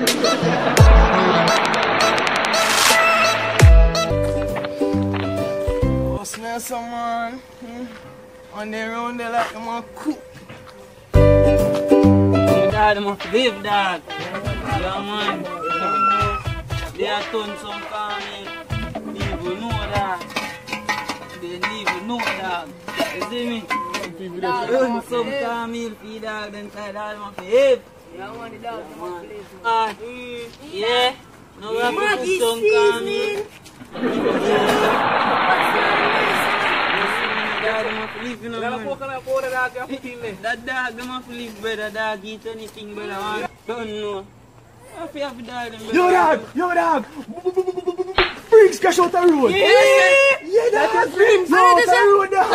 Oh, smell some man. On the round there like them a cook. Dad, I'm a live, dad. Yeah, man. They are done some farming. People know that. They even know that. You see me? Done some farming, feed dog, then try that one for hip. Yeah. No, we have to put some farming. That dog, them have to live, brother. Dog eat anything, brother. Man. Don't know. If you have to die, then Yo dog! Freaks cash out the road! Yeah, that is freaks out the road, dog!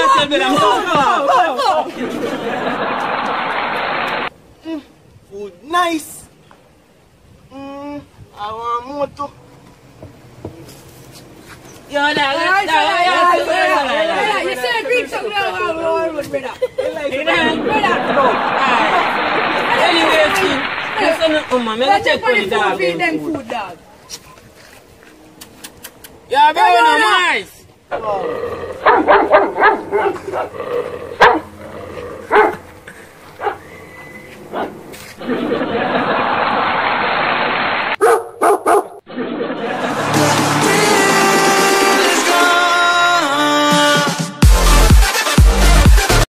Food nice! I want more too. Yo, dog, you say bring some brother. Anyway, listen, man, I'm check for the dog. Feed them food, dog. Yeah, bro, nice.